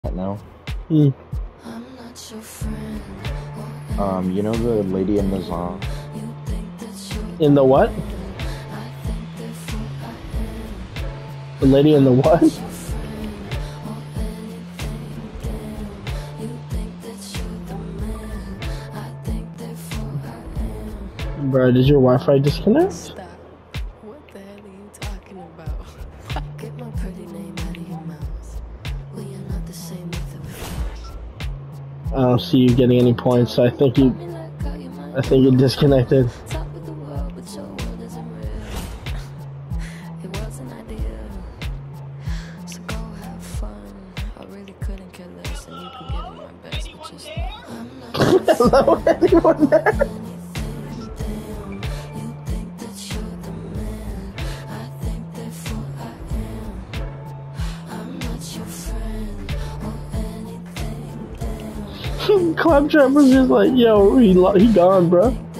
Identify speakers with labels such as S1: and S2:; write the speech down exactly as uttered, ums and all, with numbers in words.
S1: now.
S2: Mm.
S1: Um, you know the lady in the song?
S2: In the what? The lady in the what? Bro, did your Wi-Fi disconnect?
S3: Stop. What the hell are you talking about? Get my pretty name out of your mouth. We are not the same with the
S2: I don't see you getting any points, so I think you I think you disconnected.
S3: top of the world, but your world isn't real. It was an idea. So go have fun. I really couldn't care less, and you could give it my best, but just I'm not
S2: Hello, anyone there? Claptrap was just like, yo, he he gone, bro.